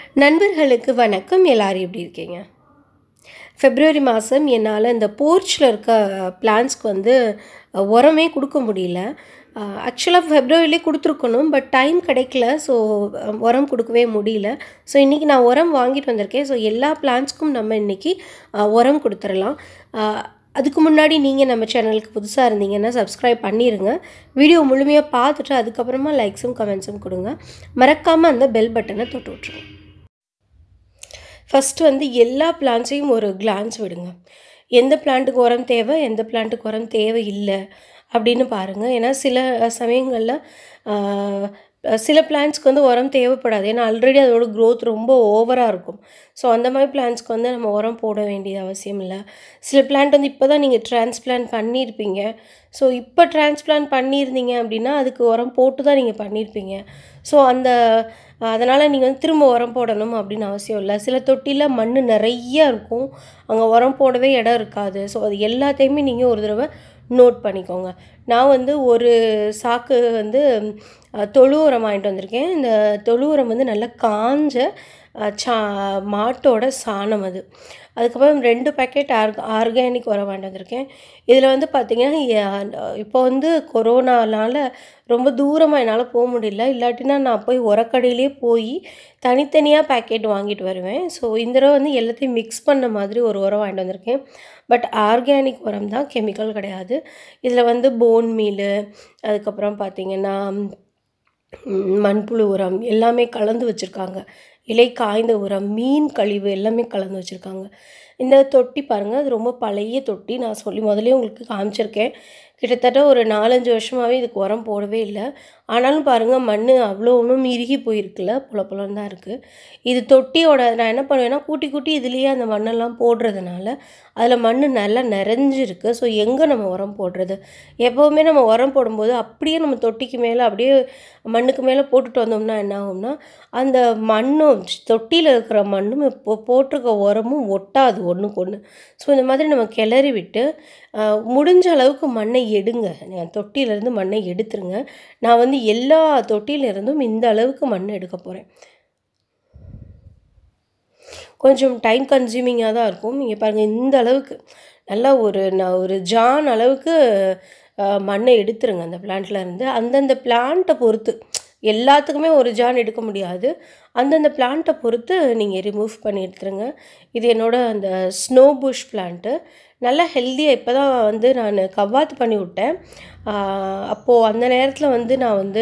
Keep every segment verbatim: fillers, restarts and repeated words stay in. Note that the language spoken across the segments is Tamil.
நண்பர்களுக்கு வணக்கம். எல்லாரும் எப்படி இருக்கீங்க? பிப்ரவரி மாதம் என்னால் இந்த போர்ச்சில் இருக்க பிளான்ட்ஸ்க்கு வந்து அஹ், உரமே கொடுக்க முடியல. ஆக்சுவலாக ஃபெப்ரவரிலே கொடுத்துருக்கணும், பட் டைம் கிடைக்கல. ஸோ உரம் கொடுக்கவே முடியல. ஸோ இன்றைக்கி நான் உரம் வாங்கிட்டு வந்திருக்கேன். ஸோ எல்லா பிளான்ட்ஸ்க்கும் நம்ம இன்றைக்கி உரம் கொடுத்துடலாம். அஹ், அதுக்கு முன்னாடி நீங்கள் நம்ம சேனலுக்கு புதுசாக இருந்தீங்கன்னா சப்ஸ்கிரைப் பண்ணிடுங்க. வீடியோ முழுமையாக பார்த்துட்டு அதுக்கப்புறமா லைக்ஸும் கமெண்ட்ஸும் கொடுங்க. மறக்காமல் அந்த பெல் பட்டனை தொட்டு விட்ருங்க. ஃபஸ்ட்டு வந்து எல்லா பிளான்ட்ஸையும் ஒரு கிளான்ஸ் விடுங்க. எந்த பிளான்ட்டுக்கு உரம் தேவை, எந்த பிளான்ட்டுக்கு உரம் தேவை இல்லை அப்படின்னு பாருங்கள். ஏன்னா சில சமயங்களில் சில பிளான்ட்ஸ்க்கு வந்து உரம் தேவைப்படாது. ஏன்னா ஆல்ரெடி அதோட க்ரோத் ரொம்ப ஓவராக இருக்கும். ஸோ அந்த மாதிரி பிளான்ட்ஸ்க்கு வந்து நம்ம உரம் போட வேண்டிய அவசியம் இல்லை. சில பிளான்ட் வந்து இப்போ தான் நீங்கள் டிரான்ஸ்பிளான்ட் பண்ணியிருப்பீங்க. ஸோ இப்போ டிரான்ஸ்பிளான்ட் பண்ணியிருந்தீங்க அப்படின்னா அதுக்கு உரம் போட்டு தான் நீங்கள் பண்ணியிருப்பீங்க. ஸோ அந்த அதனால் நீங்கள் வந்து திரும்ப உரம் போடணும் அப்படின்னு அவசியம் இல்லை. சில தொட்டியில் மண் நிறையா இருக்கும், அங்கே உரம் போடவே இடம் இருக்காது. ஸோ அது எல்லாத்தையுமே நீங்கள் ஒரு தடவை நோட் பண்ணிக்கோங்க. நான் வந்து ஒரு சாக்கு வந்து தொழு உரம் வாங்கிட்டு வந்திருக்கேன். இந்த தொழு உரம் வந்து நல்லா காஞ்ச சா மாட்டோட சாணம் அது. அதுக்கப்புறம் ரெண்டு பேக்கெட் ஆர்க் ஆர்கானிக் உரம் வாங்கிட்டு வந்திருக்கேன். இதில் வந்து பார்த்திங்கன்னா இப்போ வந்து கொரோனானால் ரொம்ப தூரமாக என்னால் போக முடியல. இல்லாட்டினா நான் போய் உரக்கடையிலே போய் தனித்தனியாக பேக்கெட் வாங்கிட்டு வருவேன். ஸோ இந்த தடவை வந்து எல்லாத்தையும் மிக்ஸ் பண்ண மாதிரி ஒரு உரம் வாங்கிட்டு வந்திருக்கேன். பட் ஆர்கானிக் உரம் தான், கெமிக்கல் கிடையாது. இதில் வந்து போன் மீலு, அதுக்கப்புறம் பார்த்திங்கன்னா மண்புழு உரம் எல்லாமே கலந்து வச்சுருக்காங்க. இலை காய்ந்த உரம், மீன் கழிவு எல்லாமே கலந்து வச்சுருக்காங்க. இந்த தொட்டி பாருங்கள், அது ரொம்ப பழைய தொட்டி. நான் சொல்லி முதலே உங்களுக்கு காமிச்சிருக்கேன். கிட்டத்தட்ட ஒரு நாலஞ்சு வருஷமாகவே இதுக்கு உரம் போடவே இல்லை. ஆனாலும் பாருங்கள், மண் அவ்வளோ ஒன்றும் இறுகி போயிருக்குல்ல, புல புலன்னு தான் இருக்குது. இது தொட்டியோட நான் என்ன பண்ணுவேன்னா கூட்டி கூட்டி இதுலேயே அந்த மண்ணெல்லாம் போடுறதுனால அதில் மண் நல்லா நிறைஞ்சிருக்கு. ஸோ எங்கே நம்ம உரம் போடுறது? எப்போவுமே நம்ம உரம் போடும்போது அப்படியே நம்ம தொட்டிக்கு மேலே அப்படியே மண்ணுக்கு மேலே போட்டுட்டு வந்தோம்னா என்ன ஆகும்னா, அந்த மண்ணும் தொட்டியில் இருக்கிற மண்ணும் இப்போ போட்டிருக்க உரமும் ஒட்டாது ஒன்றுக்கு ஒன்று. ஸோ இந்த மாதிரி நம்ம கிளறி விட்டு முடிஞ்ச அளவுக்கு மண்ணை எடுங்க. தொட்டியிலேருந்து மண்ணை எடுத்துருங்க. நான் வந்து எல்லா தொட்டியிலேருந்தும் இந்த அளவுக்கு மண் எடுக்க போகிறேன். கொஞ்சம் டைம் கன்சியூமிங்காக தான் இருக்கும். நீங்கள் பாருங்கள், இந்த அளவுக்கு நல்லா ஒரு நான் ஒரு ஜான் அளவுக்கு மண்ணை எடுத்துருங்க அந்த பிளான்ட்லேருந்து. அந்தந்த பிளான்ட்டை பொறுத்து, எல்லாத்துக்குமே ஒரு ஜான் எடுக்க முடியாது. அந்தந்த பிளான்ட்டை பொறுத்து நீங்கள் ரிமூவ் பண்ணி எடுத்துருங்க. இது என்னோடய அந்த ஸ்னோ புஷ் பிளான்ட்டு. நல்லா ஹெல்த்தியாக இப்போ தான் வந்து நான் கவ்வாத்து பண்ணி விட்டேன். அப்போது அந்த நேரத்தில் வந்து நான் வந்து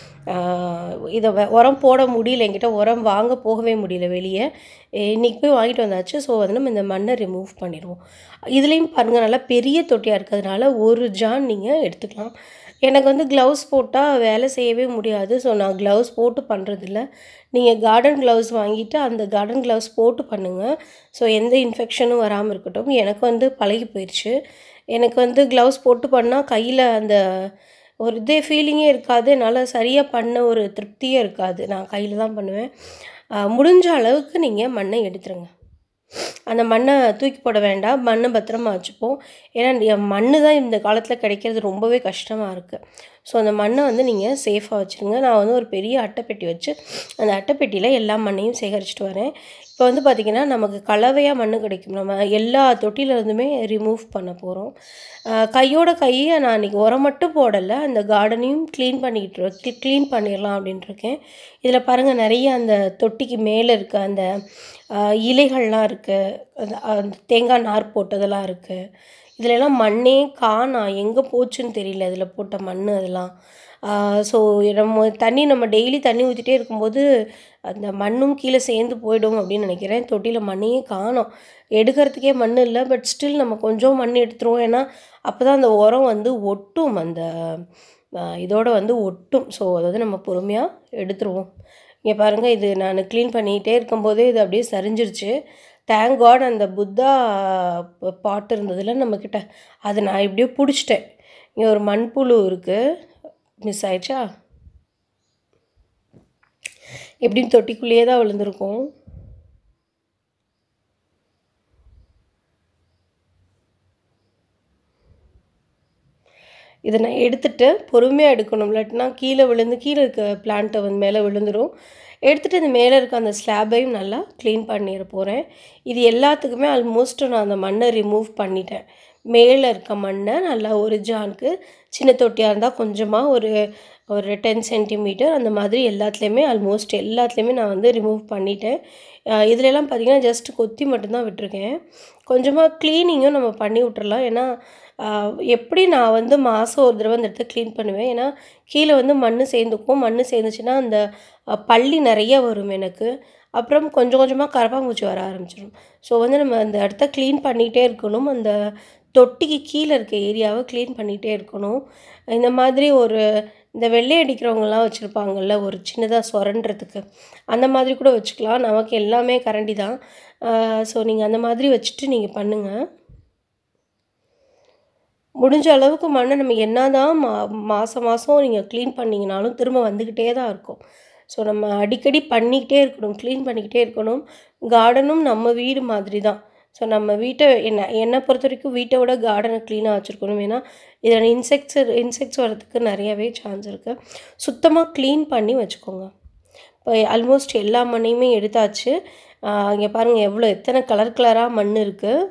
இதை உரம் போட முடியல, என்கிட்ட உரம் வாங்க போகவே முடியல வெளியே. இன்றைக்கி போய் வாங்கிட்டு வந்தாச்சு. ஸோ வந்து நம்ம இந்த மண்ணை ரிமூவ் பண்ணிடுவோம். இதுலேயும் பாருங்கள், நல்லா பெரிய தொட்டியாக இருக்கிறதுனால ஒரு ஜான் நீங்கள் எடுத்துக்கலாம். எனக்கு வந்து க்ளவுஸ் போட்டால் வேலை செய்யவே முடியாது. ஸோ நான் க்ளவுஸ் போட்டு பண்ணுறதில்ல. நீங்கள் கார்டன் க்ளவுஸ் வாங்கிட்டு அந்த கார்டன் க்ளவுஸ் போட்டு பண்ணுங்கள். ஸோ எந்த இன்ஃபெக்ஷனும் வராமல் இருக்கட்டும். எனக்கு வந்து பழகி போயிடுச்சு. எனக்கு வந்து க்ளவுஸ் போட்டு பண்ணால் கையில் அந்த ஒரு இதே ஃபீலிங்கே இருக்காது. என்னால் சரியாக பண்ண ஒரு திருப்தியே இருக்காது. நான் கையில் தான் பண்ணுவேன். முடிஞ்ச அளவுக்கு நீங்கள் மண்ணை எடுத்துருங்க. அந்த மண்ணை தூக்கி போட வேண்டாம், மண்ணை பத்திரமா வச்சுப்போம். ஏன்னா மண் தான் இந்த காலத்தில் கிடைக்கிறது ரொம்பவே கஷ்டமாக இருக்குது. ஸோ அந்த மண்ணை வந்து நீங்கள் சேஃபாக வச்சுருங்க. நான் வந்து ஒரு பெரிய அட்டைப்பெட்டி வச்சு அந்த அட்டைப்பெட்டியில் எல்லா மண்ணையும் சேகரிச்சுட்டு வரேன். இப்போ வந்து பார்த்திங்கன்னா நமக்கு கலவையாக மண் கிடைக்கும். நம்ம எல்லா தொட்டியிலேருந்துமே ரிமூவ் பண்ண போகிறோம். கையோட கையை நான் இன்றைக்கி உரம் மட்டும் போடலை, அந்த கார்டனையும் க்ளீன் பண்ணிக்கிட்டு க்ளீன் பண்ணிடலாம் அப்படின்ட்டுருக்கேன். இதில் பாருங்கள், நிறைய அந்த தொட்டிக்கு மேலே இருக்க அந்த இலைகள்லாம் இருக்குது, அந்த தேங்காய் நார் போட்டதெல்லாம் இருக்குது. இதிலெல்லாம் மண்ணே காணோம், எங்கே போச்சுன்னு தெரியல இதில் போட்ட மண் அதெல்லாம். ஸோ நம்ம தண்ணி நம்ம டெய்லி தண்ணி ஊற்றிட்டே இருக்கும்போது அந்த மண்ணும் கீழே சேர்ந்து போயிடும் அப்படின்னு நினைக்கிறேன். தொட்டியில் மண்ணையே காணோம், எடுக்கிறதுக்கே மண் இல்லை. பட் ஸ்டில் நம்ம கொஞ்சம் மண் எடுத்துருவோம். ஏன்னா அப்போ தான் அந்த உரம் வந்து ஒட்டும், அந்த இதோடு வந்து ஒட்டும். ஸோ அதாவது நம்ம பொறுமையாக எடுத்துருவோம். இங்கே பாருங்கள், இது நான் க்ளீன் பண்ணிகிட்டே இருக்கும்போதே இது அப்படியே சரிஞ்சிருச்சு. தேங்க் காட் அந்த புத்தா பாட்டு இருந்ததில் நம்மக்கிட்ட, அதை நான் எப்படியோ பிடிச்சிட்டேன். இங்கே ஒரு மண்புழு இருக்குது, மிஸ் ஆயிடுச்சா, எப்படியும் தொட்டிக்குள்ளேயே தான் விழுந்திருக்கும். இதை நான் எடுத்துகிட்டு பொறுமையாக எடுக்கணும், இல்லாட்டினா கீழே விழுந்து கீழே இருக்க பிளான்ட்டை வந்து மேலே விழுந்துடும். எடுத்துகிட்டு இந்த மேலே இருக்க அந்த ஸ்லாப்பையும் நல்லா க்ளீன் பண்ணிட போகிறேன். இது எல்லாத்துக்குமே ஆல்மோஸ்ட் நான் அந்த மண்ணை ரிமூவ் பண்ணிட்டேன். மேலே இருக்க மண்ணை நல்லா ஒரு ஜானுக்கு, சின்ன தொட்டியாக இருந்தால் கொஞ்சமாக ஒரு ஒரு டென் சென்டிமீட்டர் அந்த மாதிரி எல்லாத்துலேயுமே ஆல்மோஸ்ட் எல்லாத்துலேயுமே நான் வந்து ரிமூவ் பண்ணிட்டேன். இதுலலாம் பார்த்திங்கன்னா ஜஸ்ட் கொத்தி மட்டும்தான் விட்டுருக்கேன். கொஞ்சமாக க்ளீனிங்கும் நம்ம பண்ணி விட்டுறலாம். ஏன்னா எப்படி நான் வந்து மாதம் ஒரு தடவை அந்த இடத்த க்ளீன் பண்ணுவேன். ஏன்னா கீழே வந்து மண் சேர்ந்துக்கும். மண் சேர்ந்துச்சுன்னா அந்த பள்ளி நிறைய வரும் எனக்கு. அப்புறம் கொஞ்சம் கொஞ்சமாக கரப்பாம்பூச்சி வர ஆரம்பிச்சிடும். ஸோ வந்து நம்ம அந்த இடத்த க்ளீன் பண்ணிகிட்டே இருக்கணும். அந்த தொட்டிக்கு கீழே இருக்க ஏரியாவை க்ளீன் பண்ணிகிட்டே இருக்கணும். இந்த மாதிரி ஒரு இந்த வெள்ளை அடிக்கிறவங்கலாம் வச்சுருப்பாங்கள்ல, ஒரு சின்னதாக சொரண்டுறதுக்கு, அந்த மாதிரி கூட வச்சுக்கலாம். நமக்கு எல்லாமே கரண்டி தான். ஸோ நீங்கள் அந்த மாதிரி வச்சுட்டு நீங்கள் பண்ணுங்கள். முடிஞ்ச அளவுக்கு மண்ணை நம்ம என்ன தான் மா மாதம் மாதம் நீங்கள் க்ளீன் பண்ணிங்கனாலும் திரும்ப வந்துக்கிட்டே தான் இருக்கும். ஸோ நம்ம அடிக்கடி பண்ணிக்கிட்டே இருக்கணும், க்ளீன் பண்ணிக்கிட்டே இருக்கணும். கார்டனும் நம்ம வீடு மாதிரி தான். ஸோ நம்ம வீட்டை என்ன என்னை பொறுத்த வரைக்கும் வீட்டை விட கார்டனை க்ளீனாக வச்சுருக்கணும். ஏன்னா இதில் இன்செக்ட்ஸ் இன்செக்ட்ஸ் வரதுக்கு நிறையவே சான்ஸ் இருக்குது. சுத்தமாக க்ளீன் பண்ணி வச்சுக்கோங்க. இப்போ ஆல்மோஸ்ட் எல்லா மண்ணையுமே எடுத்தாச்சு. இங்கே பாருங்கள் எவ்வளோ எத்தனை கலர் கலராக மண் இருக்குது.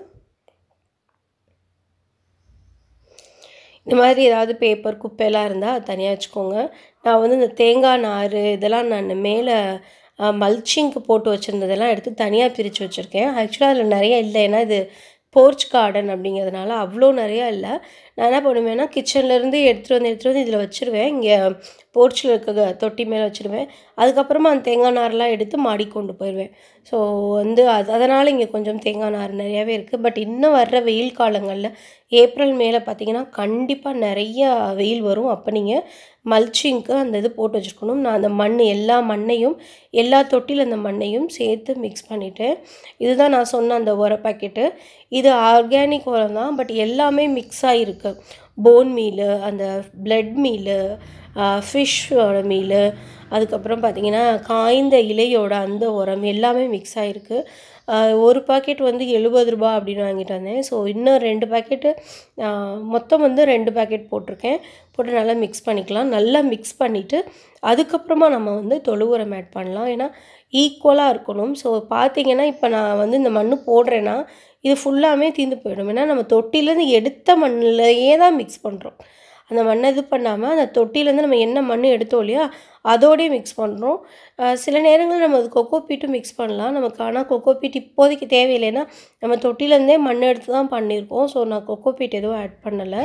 இந்த மாதிரி ஏதாவது பேப்பர் குப்பையெல்லாம் இருந்தால் அது தனியாக வச்சுக்கோங்க. நான் வந்து இந்த தேங்காய் நார் இதெல்லாம் நான் மேலே மல்ச்சிங்க்கு போட்டு வச்சுருந்ததெல்லாம் எடுத்து தனியாக பிரித்து வச்சுருக்கேன். ஆக்சுவலாக அதில் நிறைய இல்லை, ஏன்னா இது போர்ச் கார்டன் அப்படிங்கிறதுனால அவ்வளோ நிறையா இல்லை. நான் என்ன பண்ணுவேன்னா கிச்சன்லேருந்து எடுத்துகிட்டு வந்து எடுத்துகிட்டு வந்து இதில் வச்சுருவேன். இங்கே போர்ச்சில் இருக்க தொட்டி மேலே வச்சுருவேன். அதுக்கப்புறமா அந்த தேங்காய் நார்லாம் எடுத்து மாடி கொண்டு போயிடுவேன். ஸோ வந்து அது அதனால் இங்கே கொஞ்சம் தேங்காய் நார் நிறையாவே இருக்குது. பட் இன்னும் வர்ற வெயில் காலங்களில் ஏப்ரல் மேலே பார்த்திங்கன்னா கண்டிப்பாக நிறையா வெயில் வரும். அப்போ நீங்கள் மல்ச்சிங்க்கு அந்த இது போட்டு வச்சுருக்கணும். நான் அந்த மண் எல்லா மண்ணையும் எல்லா தொட்டியில் அந்த மண்ணையும் சேர்த்து மிக்ஸ் பண்ணிவிட்டேன். இதுதான் நான் சொன்ன அந்த உர பாக்கெட்டு. இது ஆர்கானிக் உரம் தான், பட் எல்லாமே மிக்ஸ் ஆகிருக்கு. போன் மீலு, அந்த பிளட் மீலு, ஃபிஷ்ஷோட மீலு, அதுக்கப்புறம் பார்த்திங்கன்னா காய்ந்த இலையோட அந்த உரம் எல்லாமே மிக்ஸ் ஆகிருக்கு. ஒரு பாக்கெட் வந்து எழுபது ரூபா அப்படின்னு வாங்கிட்டு வந்தேன். ஸோ இன்னும் ரெண்டு பாக்கெட்டு மொத்தம் வந்து ரெண்டு பாக்கெட் போட்டிருக்கேன். போட்டு நல்லா மிக்ஸ் பண்ணிக்கலாம். நல்லா மிக்ஸ் பண்ணிவிட்டு அதுக்கப்புறமா நம்ம வந்து தொழு உரம் ஆட் பண்ணலாம். ஏன்னா ஈக்குவலாக இருக்கணும். ஸோ பார்த்திங்கன்னா இப்போ நான் வந்து இந்த மண் போடுறேன்னா இது ஃபுல்லாமே தீர்ந்து போயிடும். ஏன்னா நம்ம தொட்டிலேருந்து எடுத்த மண்ணிலையே தான் மிக்ஸ் பண்ணுறோம். அந்த மண்ணை இது பண்ணாமல் அந்த தொட்டிலேருந்து நம்ம என்ன மண் எடுத்தோம் இல்லையா அதோடய மிக்ஸ் பண்ணுறோம். சில நேரங்களில் நம்ம அது கொக்கோ பீட்டும் மிக்ஸ் பண்ணலாம் நமக்கு. ஆனால் கொக்கோ பீட் இப்போதைக்கு தேவையில்லைன்னா நம்ம தொட்டிலேருந்தே மண் எடுத்து தான் பண்ணியிருக்கோம். ஸோ நான் கொக்கோ பீட் எதுவும் ஆட் பண்ணலை.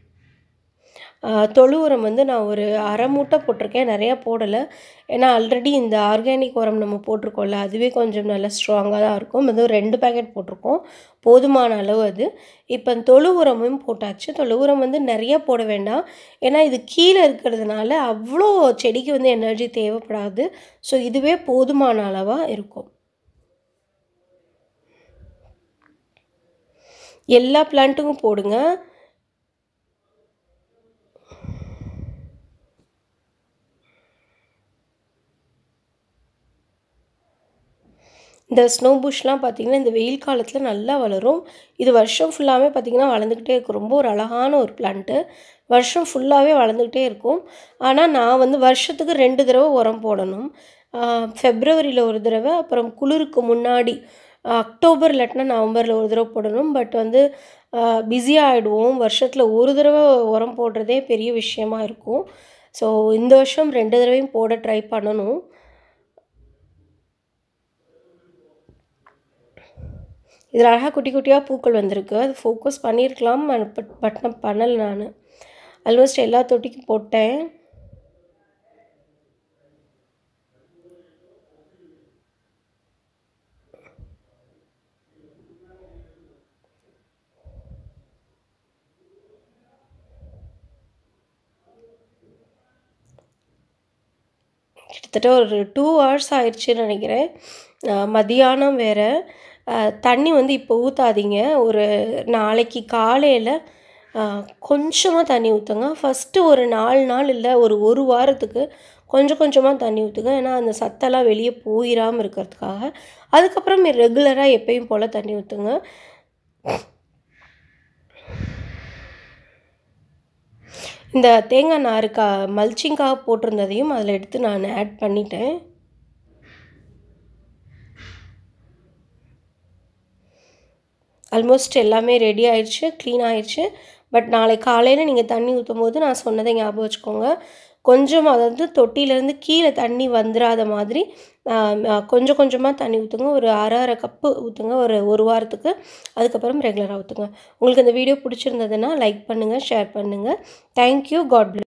தொழு உரம் வந்து நான் ஒரு அரை மூட்டை போட்டிருக்கேன், நிறையா போடலை. ஏன்னா ஆல்ரெடி இந்த ஆர்கானிக் உரம் நம்ம போட்டிருக்கோம்ல, அதுவே கொஞ்சம் நல்லா ஸ்ட்ராங்காக தான் இருக்கும். அதுவும் ரெண்டு பேக்கெட் போட்டிருக்கோம், போதுமான அளவு அது. இப்போ தொழு உரமும் போட்டாச்சு. தொழு உரம் வந்து நிறைய போட வேண்டாம், ஏன்னா இது கீழே இருக்கிறதுனால அவ்வளோ செடிக்கு வந்து எனர்ஜி தேவைப்படாது. ஸோ இதுவே போதுமான அளவாக இருக்கும். எல்லா பிளான்ட்டுக்கும் போடுங்க. இந்த ஸ்னோ புஷ்லாம் பார்த்திங்கன்னா இந்த வெயில் காலத்தில் நல்லா வளரும். இது வருஷம் ஃபுல்லாகவே பார்த்திங்கன்னா வளர்ந்துக்கிட்டே இருக்கும். ரொம்ப ஒரு அழகான ஒரு பிளான்ட்டு. வருஷம் ஃபுல்லாகவே வளர்ந்துக்கிட்டே இருக்கும். ஆனால் நான் வந்து வருஷத்துக்கு ரெண்டு தடவை உரம் போடணும். ஃபெப்ரவரியில் ஒரு தடவை, அப்புறம் குளிருக்கு முன்னாடி அக்டோபர் இல்லாட்டினா நவம்பரில் ஒரு தடவை போடணும். பட் வந்து பிஸியாக ஆகிடுவோம். வருஷத்தில் ஒரு தடவை உரம் போடுறதே பெரிய விஷயமா இருக்கும். ஸோ இந்த வருஷம் ரெண்டு தடவையும் போட ட்ரை பண்ணணும். இதில் அழகாக குட்டி குட்டியாக பூக்கள் வந்திருக்கு. அது ஃபோக்கஸ் பண்ணியிருக்கலாம், பட் பட் நான் பண்ணலை. நான் ஆல்மோஸ்ட் எல்லா தொட்டிக்கும் போட்டேன். கிட்டத்தட்ட ஒரு டூ ஹவர்ஸ் ஆயிடுச்சுன்னு நினைக்கிறேன். மதியானம் வேறு. தண்ணி வந்து இப்போ ஊற்றாதீங்க. ஒரு நாளைக்கு காலையில் கொஞ்சமாக தண்ணி ஊற்றுங்க. ஃபஸ்ட்டு ஒரு நாலு நாள் இல்லை ஒரு ஒரு வாரத்துக்கு கொஞ்சம் கொஞ்சமாக தண்ணி ஊற்றுங்க. ஏன்னா அந்த சத்தெல்லாம் வெளியே போயிடாமல் இருக்கிறதுக்காக. அதுக்கப்புறம் ரெகுலராக எப்பயும் போல் தண்ணி ஊற்றுங்க. இந்த தேங்காய் நார் கா மல்ச்சிங்காக போட்டிருந்ததையும் அதில் எடுத்து நான் ஆட் பண்ணிட்டேன். ஆல்மோஸ்ட் எல்லாமே ரெடி ஆயிடுச்சு, க்ளீன் ஆயிடுச்சு. பட் நாளைக்கு காலையில் நீங்கள் தண்ணி ஊற்றும் போது நான் சொன்னதை ஞாபகம் வச்சுக்கோங்க. கொஞ்சம் அதாவது தொட்டியிலேருந்து கீழே தண்ணி வந்துடாத மாதிரி கொஞ்சம் கொஞ்சமாக தண்ணி ஊற்றுங்க. ஒரு அரை அரை கப்பு ஊற்றுங்க ஒரு ஒரு வாரத்துக்கு. அதுக்கப்புறம் ரெகுலராக ஊற்றுங்க. உங்களுக்கு இந்த வீடியோ பிடிச்சிருந்ததுன்னா லைக் பண்ணுங்கள், ஷேர் பண்ணுங்கள். தேங்க்யூ. God bless.